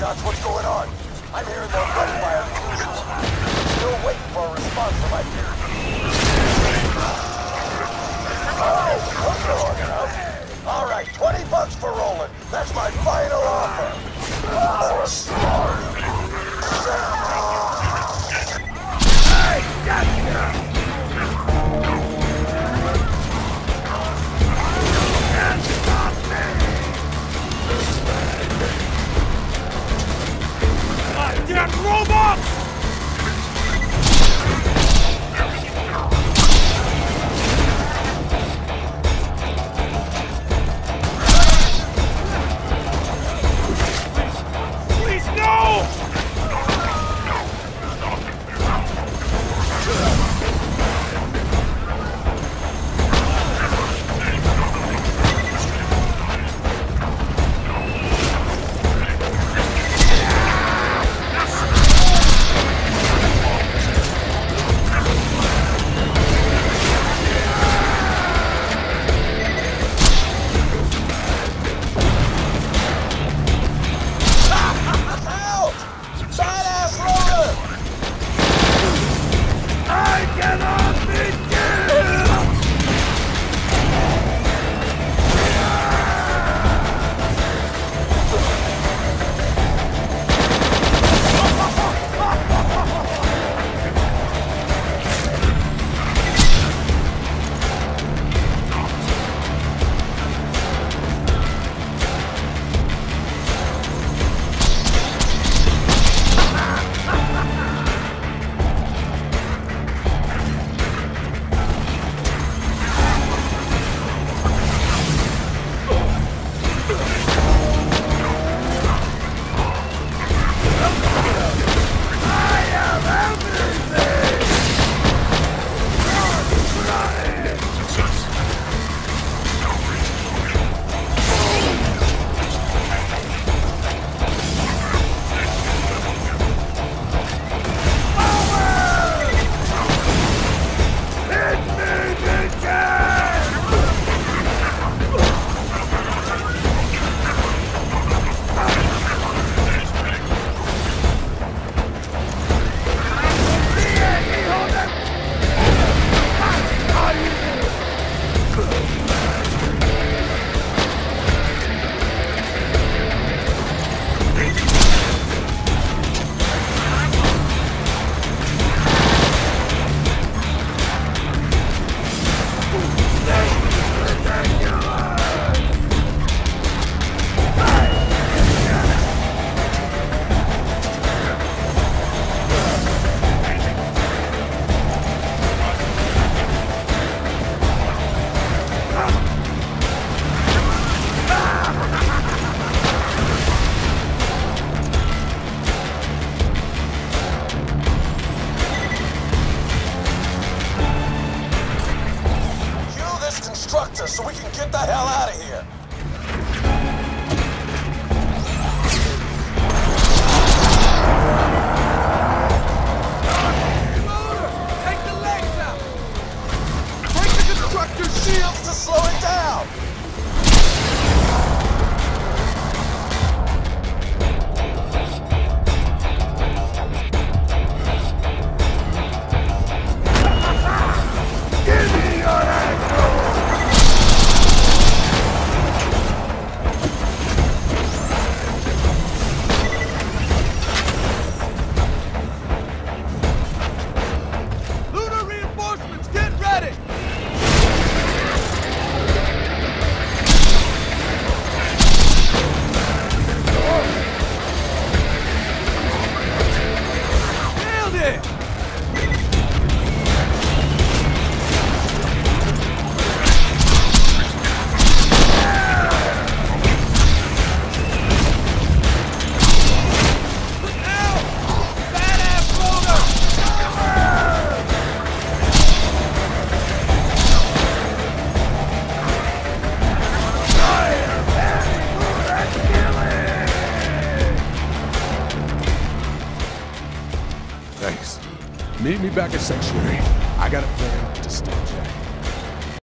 Shots, what's going on? I'm hearing more gunfire explosions. Still waiting for a response from my peers. Oh, those are long enough. All right, $20 for rolling. That's my final offer. Hey, gotcha! Goddamn robots! Please, no! So we can get the hell out of here. Take the legs out! Break the constructor's Shields to slow it down. Thanks. Meet me back at Sanctuary. I got a plan to stop Jack.